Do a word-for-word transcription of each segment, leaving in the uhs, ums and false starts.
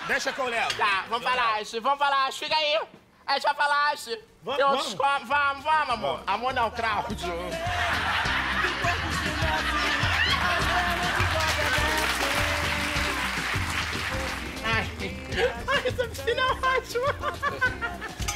Deixa que eu levo. Tá, vamos pra laje, vamos pra laje, fica aí. A gente vai pra laje. Vamos, Eu vamos. descobre- Vamos, vamos, amor. Vamos. Amor não, Cláudio. Ai, ai, essa piscina é ótima.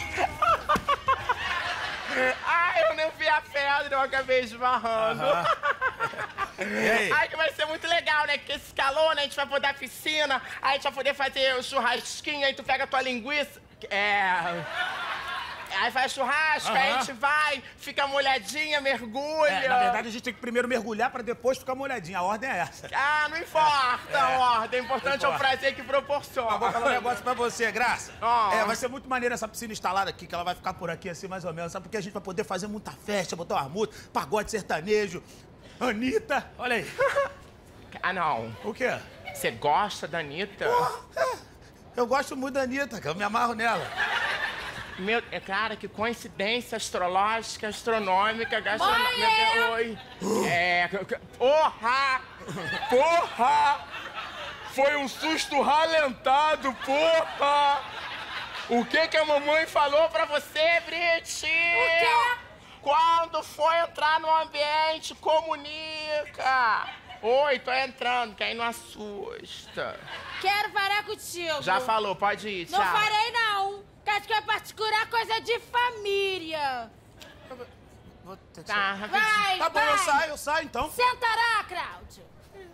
Ai, eu nem vi a pedra, eu acabei esbarrando. E aí? Ai, que vai ser muito legal, né? Porque esse calor, né? A gente vai poder a piscina, aí a gente vai poder fazer o churrasquinho, aí tu pega a tua linguiça. É. Aí faz churrasco, aí a Aham. gente vai, fica molhadinha, mergulha. É, na verdade, a gente tem que primeiro mergulhar pra depois ficar molhadinha. A ordem é essa. Ah, não importa a É. ordem. O importante é o Não importa. prazer que proporciona. Eu vou falar um negócio pra você, Graça. Ah. É, vai ser muito maneiro essa piscina instalada aqui, que ela vai ficar por aqui assim, mais ou menos. Sabe? Porque a gente vai poder fazer muita festa, botar umas músicas, pagode sertanejo. Anitta, olha aí. Ah, não. O quê? Você gosta da Anitta? É, eu gosto muito da Anitta, que eu me amarro nela. Meu, é, cara, que coincidência astrológica, astronômica, gastronômica. Mãe! Oi. É. que- que- Porra! Porra! Foi um susto ralentado, porra! O que que a mamãe falou pra você, Brit? O quê? Quando for entrar no ambiente, comunica. Oi, tô entrando, que aí não assusta. Quero falar contigo. Já falou, pode ir, tchau. Não farei, não. Quero que é particular coisa de família. Tá, rapidinho. Vai, Tá bom, vai. eu saio, eu saio então. Sentará, Cláudio.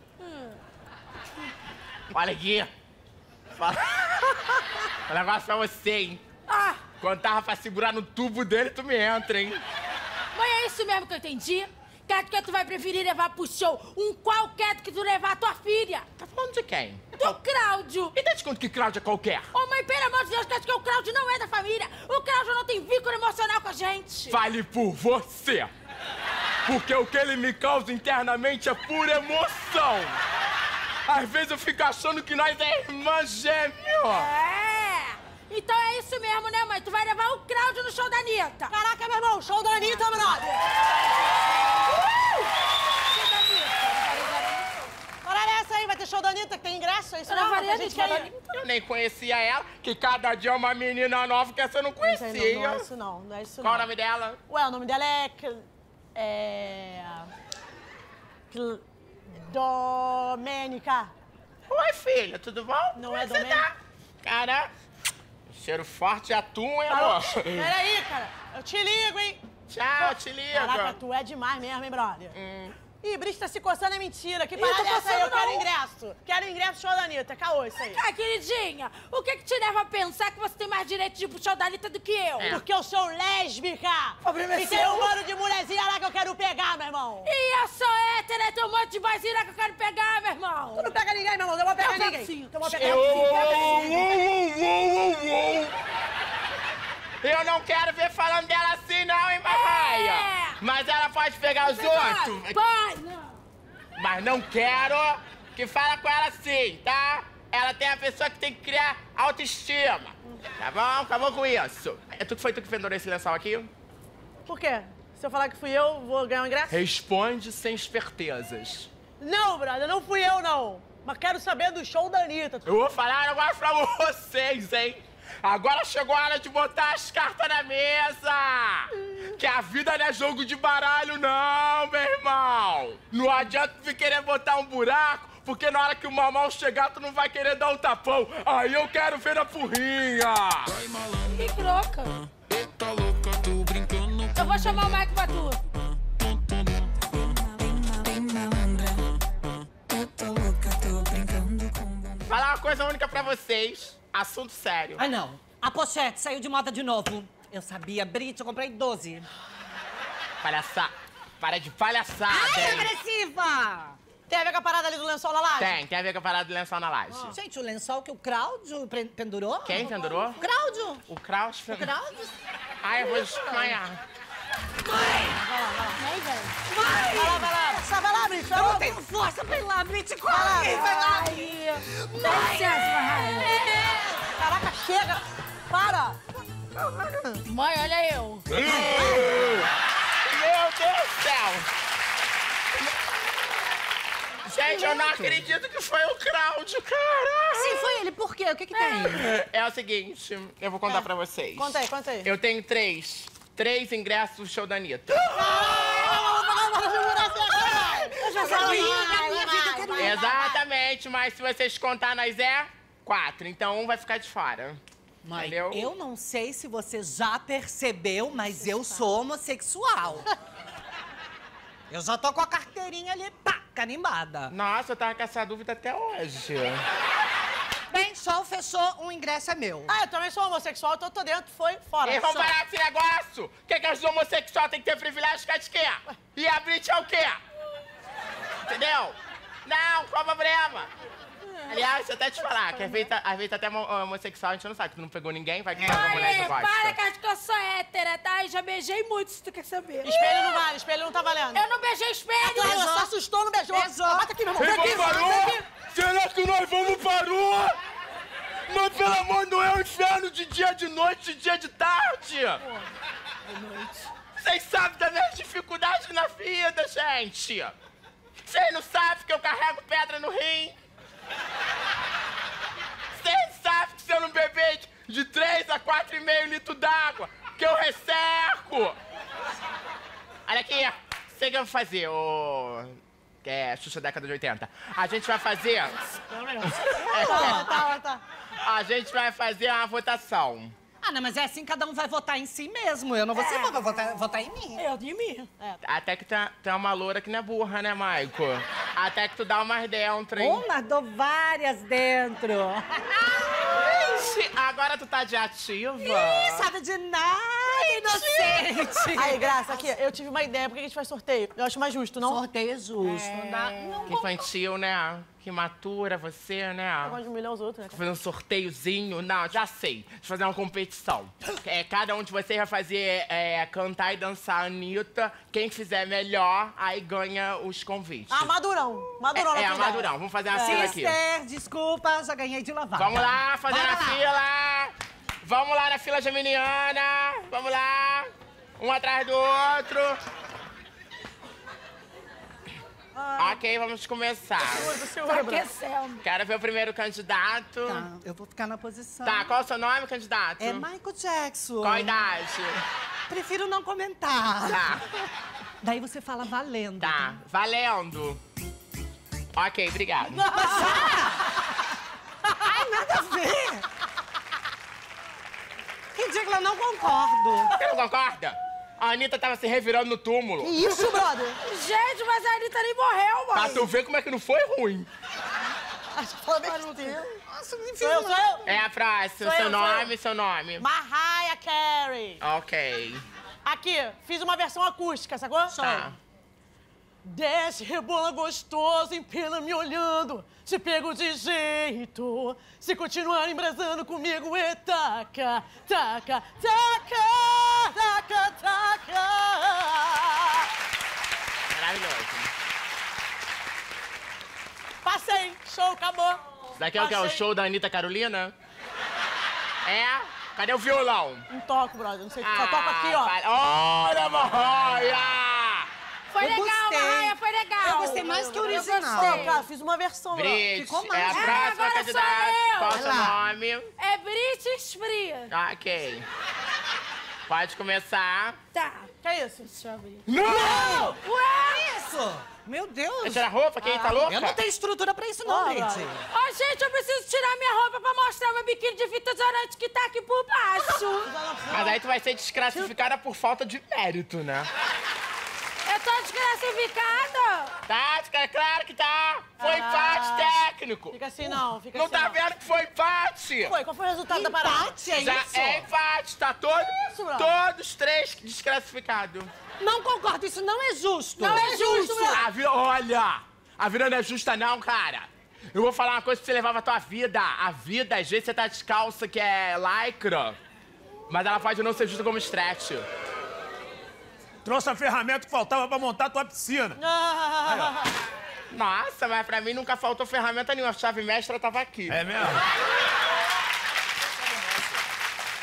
Olha aqui. Fala... Um negócio pra você, hein? Ah, Quando tava pra segurar no tubo dele, tu me entra, hein? mãe, é isso mesmo que eu entendi? Quero que tu vai preferir levar pro show um qualquer do que tu levar a tua filha. Tá falando de quem? Do Cláudio. E tá de conta que Cláudia é qualquer? Ô, mãe, pelo amor de Deus, quero que o Cláudio não é da família. O Cláudio não tem vínculo emocional com a gente. Fale por você. Porque o que ele me causa internamente é pura emoção. Às vezes eu fico achando que nós é irmã gêmea. É. Então é isso mesmo, né, mãe? Tu vai levar o Cláudio no show da Anitta. Caraca, meu irmão, show da Anitta, brother! Show da Anitta. Olha nessa aí, vai ter show da Anitta, que tem ingresso, é isso Eu não? levaria Vai a ter gente Anitta que aí. vai- Eu nem conhecia ela, que cada dia é uma menina nova que essa eu não Não, sei, conhecia. não, não é isso não, não é isso Qual não. o nome dela? Ué, o nome dela é... Cl- É... Cl- Domênica. Oi, filha, tudo bom? Não Como é que você Domênica? tá? Cara, cheiro forte de atum, hein, Alô? amor? Peraí, cara, eu te ligo, hein? Tchau, te ligo. Caraca, tu é demais mesmo, hein, brother? Hum. Ih, Brice tá se coçando, é mentira. Que Ih, parada tô é essa aí? Eu coçando, quero não. ingresso. Quero ingresso show da Anitta. Caô, isso aí. Ah, queridinha, o que que te leva a pensar que você tem mais direito de ir pro show da Anitta do que eu? É. Porque eu sou lésbica. Problema é E tem seu. um mano de mulherzinha lá que eu quero pegar, meu irmão. E eu sou hétera, tem um monte de vozinha que eu quero pegar, meu irmão. Tu não pega ninguém, meu irmão. Eu vou pegar Eu pego ninguém. sim. Eu vou pegar Eu, sim. Pega sim. eu não quero ver falando dela assim, não, hein, Marraia? É. Mas ela pode pegar os outros. Pode, não. Mas não quero que fala com ela assim, tá? Ela tem a pessoa que tem que criar autoestima. Tá bom? Acabou com isso. É tu que foi tu que pendurou esse lençol aqui? Por quê? Se eu falar que fui eu, vou ganhar um ingresso? Responde sem espertezas. Não, brother, não fui eu, não. Mas quero saber do show da Anitta. Eu vou falar um negócio pra vocês, hein? Agora chegou a hora de botar as cartas na mesa! Que a vida não é jogo de baralho, não, meu irmão! Não adianta tu querer botar um buraco, porque na hora que o mamão chegar, tu não vai querer dar um tapão. Aí eu quero ver na furrinha! Que croca. Eita louca, tô brincando Eu vou chamar o Mike pra tu. bem malandra. Eu tô louca, tô brincando com Falar uma coisa única pra vocês. Assunto sério. Ah, não. A pochete saiu de moda de novo. Eu sabia, Brit, eu comprei doze. Palhaçada. Para de palhaçada, Ai, hein? agressiva! Tem a ver com a parada ali do lençol na laje? Tem, tem a ver com a parada do lençol na laje. Gente, o lençol que o Cláudio pre- pendurou? Quem pendurou? Cláudio! O Kraus. O Cláudio? Ai, eu vou desmanhar. Vem, velho. Vai lá, vai lá. Só vai lá, Brice. Vai Eu lá. não tenho força pra ir lá, Brit, corre! Vai lá! Dá licença, Marraia. Caraca, chega. Para. Mãe, olha eu. Meu Deus do céu! Gente, eu não acredito que foi o Cláudio, cara. Sim, foi ele. Por quê? O que que tem? É o seguinte, eu vou contar pra vocês. Conta aí, conta aí. Eu tenho três, três ingressos do show da Anitta. Eu já sabia. Exatamente, mas se vocês contar, nós é quatro. Então um vai ficar de fora. Mãe, Entendeu? eu não sei se você já percebeu, mas eu sou homossexual. Eu já tô com a carteirinha ali, pá, carimbada. Nossa, eu tava com essa dúvida até hoje. Bem, show fechou, um ingresso é meu. Ah, eu também sou homossexual, então eu tô dentro, foi fora. E vamos Só. parar com esse negócio? O que, que as homossexuais têm que ter privilégio com de quê? E a Brit é o quê? Entendeu? Não, qual o problema? Aliás, deixa eu até te falar, que às vezes, às vezes até homossexual a gente não sabe, que tu não pegou ninguém, vai que pega a mulher que Aê, gosta. para, que acho que eu sou hétera, tá? E já beijei muito, se tu quer saber. Espelho não vale, espelho não tá valendo. Eu não beijei espelho. Tu só assustou, não beijou. Beijou. Bota aqui, meu irmão. E Vem aqui, vamos vem para aqui. rua? Será que nós vamos para rua? Mas pelo amor, não é um inferno de dia, de noite, de dia, de tarde. Vocês sabem das minhas dificuldades na vida, gente. Vocês não sabem que eu carrego pedra no rim. Vocês sabem que se eu não beber de três a quatro e meio litros d'água, que eu resseco. Olha aqui, sei o que eu vou fazer, ô... É, Xuxa década de oitenta. A gente vai fazer... É, Tá, tá, tá. a gente vai fazer uma votação. Ah, não, mas é assim, cada um vai votar em si mesmo. Eu não vou ser boa, vai votar, votar em mim. Eu de mim. É. Até que tem, tem uma loura que não é burra, né, Maico? Até que tu dá umas dentro, hein? Uma, dou várias dentro. Ixi, agora tu tá de ativa? Ih, sabe de nada, inocente. Aí, Graça, aqui, eu tive uma ideia. Por que a gente faz sorteio? Eu acho mais justo, não? Sorteio é justo. Não dá, não Que infantil, né? Que matura você, né? Eu gosto de humilhar os outros, né? Fazer um sorteiozinho? Não, já sei. Deixa eu fazer uma competição. É, cada um de vocês vai fazer, é, cantar e dançar a Anitta. Quem fizer melhor, aí ganha os convites. Ah, madurão. Madurão, É, é na a tua ideia. Madurão. Vamos fazer uma fila aqui. Sister, desculpa, já ganhei de lavada. Vamos lá, fazer Bora na lá. fila. Vamos lá na fila geminiana. Vamos lá. Um atrás do outro. Ok, vamos começar. Tá aquecendo. Quero ver o primeiro candidato. Tá, eu vou ficar na posição. Tá, qual é o seu nome, candidato? É Michael Jackson. Qual a idade? Prefiro não comentar. Tá, Daí você fala valendo. tá. Valendo. Ok, obrigado. Ai, nada a ver. Ridícula, eu não concordo. Você não concorda? A Anitta tava se revirando no túmulo. Que isso, brother? Gente, mas a Anitta nem morreu, mano. Pra tu ver como é que não foi ruim. Acho que fala besteira. Nossa, me Sou eu, sou eu. É a próxima. Sou Seu eu, sou nome, seu nome. Mariah Carey. Ok. Aqui, fiz uma versão acústica, sacou? Tá. Desce, rebola gostoso, empina me olhando. Se pego de jeito, se continuar embrasando comigo, e taca, taca, taca, taca, taca. Maravilhoso. Passei, show, acabou. Isso daqui é o que? É o Passei. show da Anitta Carolina? É? Cadê o violão? Não toco, brother, não sei, só toco aqui, ó. pa- Olha, Marraia! Foi Eu legal, gostei. Maia, foi legal. Eu gostei mais que o Eu original. gostei. Ó, cara, fiz uma versão, bro. Brit, Ficou é mais. a Ah, próxima agora sou candidata. eu. Qual é o seu Vai lá. nome? É Britney Spears. Ok. Pode começar. Tá. Que isso? Deixa eu abrir. Não! Ué! Isso! Meu Deus! Vai tirar a roupa? Quem tá louca? Eu não tenho estrutura pra isso, não, Ah, Brit. vai. Ó, gente, eu preciso tirar minha roupa pra mostrar meu biquíni de fita isolante que tá aqui por baixo. Mas aí tu vai ser desclassificada por falta de mérito, né? Eu tô desclassificada. Tá, cara, claro que tá. Foi Ah. empate técnico. Fica assim não, fica Não assim tá não. vendo que foi empate? Foi, qual foi o resultado da parada? Empate, é Já isso? é empate, tá todo, isso, brother? todos três desclassificados. Não concordo, isso não é justo. Não é justo. A vida, olha, a vida não é justa não, cara. Eu vou falar uma coisa que você levava a tua vida. A vida, às vezes você tá descalça, que é lycra, mas ela pode não ser justa como stretch. Trouxe a ferramenta que faltava pra montar a tua piscina. Ah, Nossa, mas pra mim nunca faltou ferramenta nenhuma. A chave mestra tava aqui. É mesmo? Olha aqui,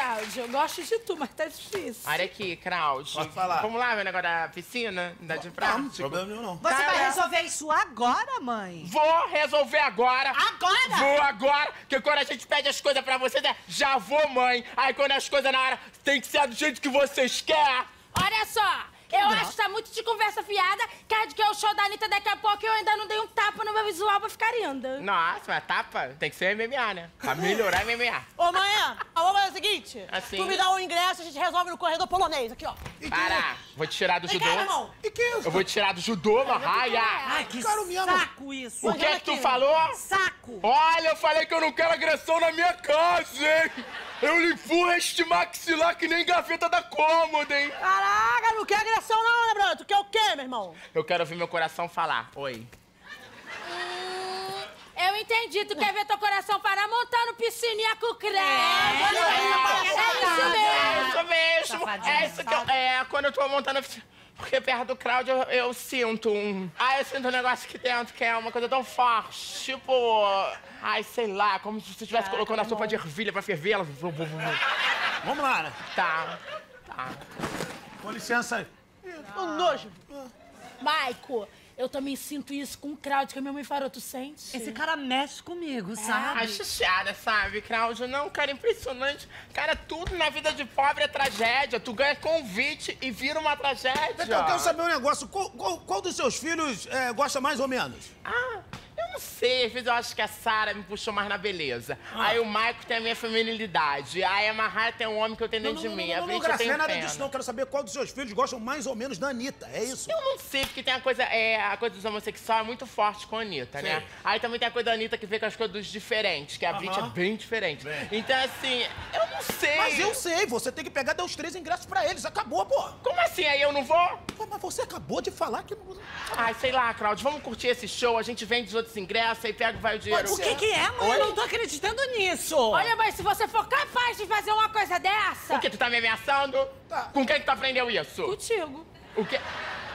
Cláudio. Eu gosto de tu, mas tá difícil. Olha aqui, Cláudio. Pode falar. Vamos lá, meu negócio da piscina? Da de Não, prática? problema nenhum, não. Você Cara, vai resolver isso agora, mãe? Vou resolver agora. Agora? Vou agora, que quando a gente pede as coisas pra vocês, é já vou, mãe. Aí quando as coisas na hora tem que ser do jeito que vocês querem. Olha só, eu acho que tá muito de conversa fiada, que que é o show da Anitta daqui a pouco e eu ainda não dei um tapa no meu visual pra ficar linda. Nossa, mas tapa tem que ser M M A, né? Pra melhorar M M A. Ô, manhã, vamos fazer o seguinte. Assim? Tu me dá um ingresso e a gente resolve no corredor polonês. Aqui, ó. Para, vou te tirar do Vem judô. cá, meu irmão. E que é isso? Eu vou te tirar do judô, Marraia. Ai, que Caro mesmo. saco isso. O que é que tu falou? Saco. Olha, eu falei que eu não quero agressão na minha casa, hein? Eu lhe empurro este maxilar que nem gaveta da cômoda, hein? Caraca, não quer agressão não, né, Bruno? Tu quer o quê, meu irmão? Eu quero ouvir meu coração falar. Oi. Hum, eu entendi. Tu quer ver teu coração parar montando piscininha com creme. É, É isso mesmo. É isso mesmo. Safadinha, É isso que eu... É, quando eu tô montando... Porque perto do Cláudio eu, eu sinto um... Ah, eu sinto um negócio aqui dentro que é uma coisa tão forte. Tipo... Ai, sei lá, como se você estivesse colocando a sopa de ervilha pra ferver. Ela... Vamos lá, né? Tá, tá. Com licença aí. Tô nojo. Maico, eu também sinto isso com o Cláudio, que a minha mãe falou, tu sente? Esse cara mexe comigo, sabe? Ai, chateada, sabe, Cláudio? Não, cara, impressionante. Cara, tudo na vida de pobre é tragédia. Tu ganha convite e vira uma tragédia. Então, eu quero saber um negócio. Qual, qual, qual dos seus filhos é, gosta mais ou menos? Ah, eu não sei. Às vezes eu acho que a Sara me puxou mais na beleza. Aí o Maico tem a minha feminilidade. Aí a Marraia tem um homem que eu tenho dentro de mim. A não, não, Vinte eu Graça, tenho não é nada pena. disso, não. Eu quero saber qual dos seus filhos gostam mais ou menos da Anitta. É isso? Eu não sei, porque tem a coisa, é, a coisa dos homossexuais é muito forte com a Anitta, né? Sim. Aí também tem a coisa da Anitta que vê com as coisas dos diferentes, que a Vinte é Aham. bem diferente. Bem. Então, assim, eu não sei. Mas eu sei, você tem que pegar e dar os três ingressos pra eles. Acabou, pô. Como assim? Aí eu não vou? Pô, mas você acabou de falar que não... Ai, sei lá, Cláudio, vamos curtir esse show, a gente vende os outros ingressos, aí pega e vai o dinheiro. O que que é, mãe? Eu não tô acreditando nisso. Olha, mãe, se você for capaz de fazer uma coisa dessa... Por que tu tá me ameaçando? Tá. Com quem que tu aprendeu isso? Contigo. O quê?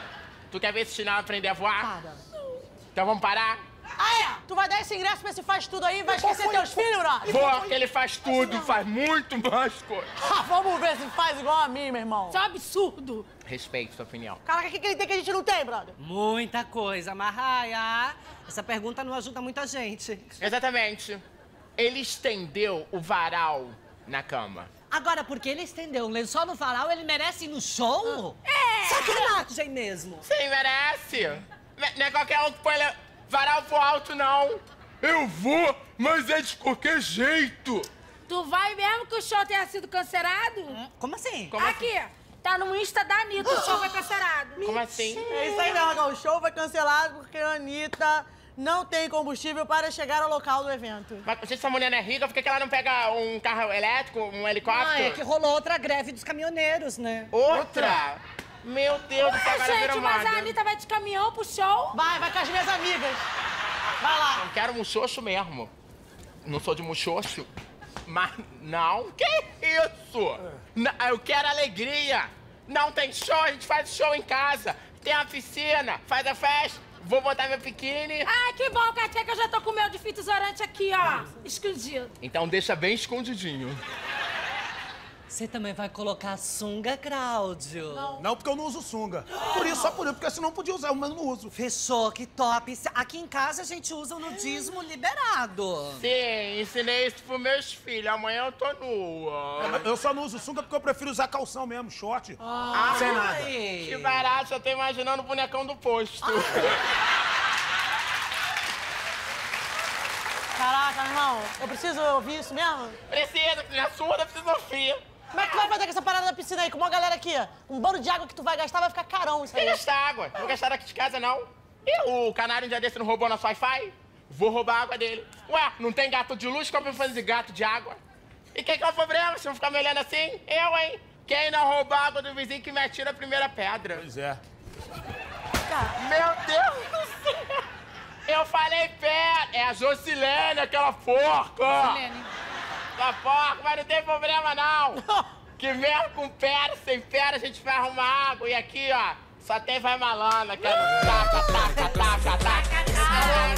Tu quer ver esse chinelo aprender a voar? Para. Então vamos parar? Ah, é? Tu vai dar esse ingresso pra esse faz tudo aí e vai esquecer teus filhos, brother? Vou, que ele faz tudo, faz muito mais coisa. Ah, vamos ver se faz igual a mim, meu irmão. Isso é um absurdo. Respeito sua opinião. Caraca, o que, que ele tem que a gente não tem, brother? Muita coisa, Marraia. Essa pergunta não ajuda muita gente. Exatamente. Ele estendeu o varal na cama. Agora, porque ele estendeu um lençol no varal, ele merece ir no show? É! Sacanagem mesmo. Sim, merece. Me- Não é qualquer um que põe le- varal pro alto, não. Eu vou, mas é de qualquer jeito. Tu vai mesmo que o show tenha sido cancelado? Como assim? Como assim? Aqui, tá no Insta da Anitta, o show foi cancelado. Como assim? É isso aí mesmo, o show foi cancelado porque a Anitta não tem combustível para chegar ao local do evento. Mas gente, essa mulher não é rica, por que que ela não pega um carro elétrico, um helicóptero? Ah, é que rolou outra greve dos caminhoneiros, né? Outra? Meu Deus do céu, Ah, agora gente, virou mas a moda. Anitta vai de caminhão pro show? Vai, vai com as minhas amigas. Vai lá. Eu quero muxoxo mesmo. Não sou de muxoxo. Mas não, que isso? Não, eu quero alegria. Não tem show, a gente faz show em casa. Tem a piscina, faz a festa. Vou botar meu biquíni. Ai, que bom, Katia, que eu já tô com o meu difitzorante aqui, ó. Escondido. Então deixa bem escondidinho. Você também vai colocar sunga, Cláudio? Não. Não, porque eu não uso sunga. Por isso, só por isso, porque senão podia usar, mas eu não uso. Fechou, que top. Aqui em casa a gente usa o nudismo liberado. Sim, ensinei isso pros meus filhos. Amanhã eu tô nua. Eu só não uso sunga porque eu prefiro usar calção mesmo, short. Ah, sem nada. Ai. que barato, eu tô imaginando o bonecão do posto. Caraca, meu irmão, eu preciso ouvir isso mesmo? Precisa, que já surda, precisa ouvir. Como é que tu vai fazer com essa parada da piscina aí? Com uma galera aqui, ó. Um bando de água que tu vai gastar vai ficar carão isso Tem aí. que gastar água. Não vou gastar daqui de casa, não. E o canário um dia desse não roubou nosso Wi-Fi? Vou roubar a água dele. Ué, não tem gato de luz? Como eu fazer de gato de água? E quem que é o problema? Se não ficar me olhando assim? Eu, hein? Quem não rouba a água do vizinho que me atira a primeira pedra. Pois é. Meu Deus do céu! Eu falei pé! É a Jocilene, aquela porca! Jocilene. Aquela porca, mas não tem problema, não! Que mesmo com pera, sem pera, a gente vai arrumar água. E aqui, ó, só tem vai malandra, que é no taca, taca, taca, taca.